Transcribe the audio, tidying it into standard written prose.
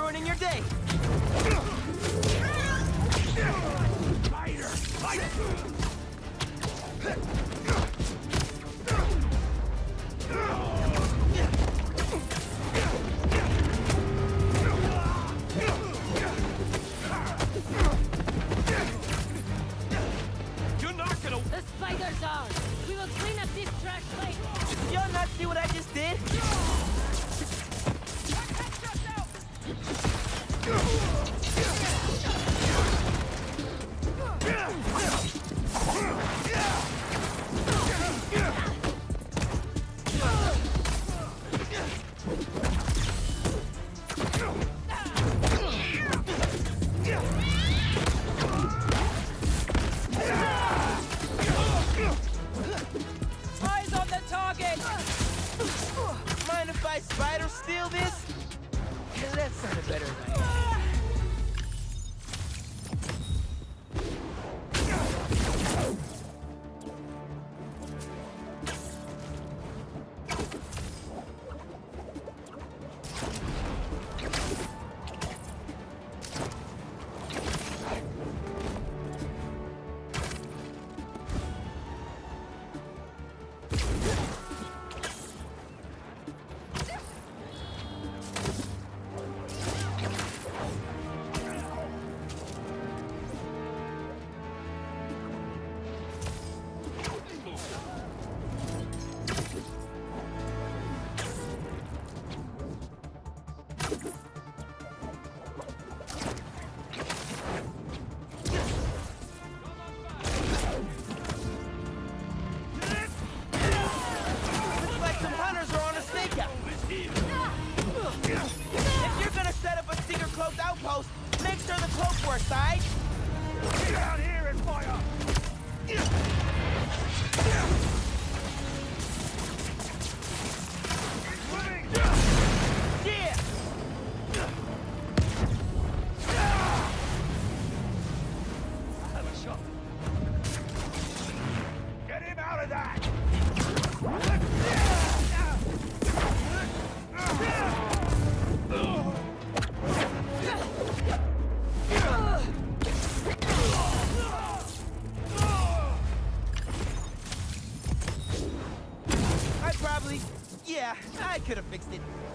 ruining your day. Spider! Fight! You're not gonna... The spiders are! We will clean up this trash later! Did y'all not see what I just did? Eyes on the target! Mind if I spider steal this? Yeah, that sounded better than I Looks like some hunters are on a stakeout. If you're gonna set up a secret cloaked outpost, make sure the cloak works, alright? Get out here and fire! Moving! Yeah! Have a shot. Get him out of that! Yeah, I could have fixed it.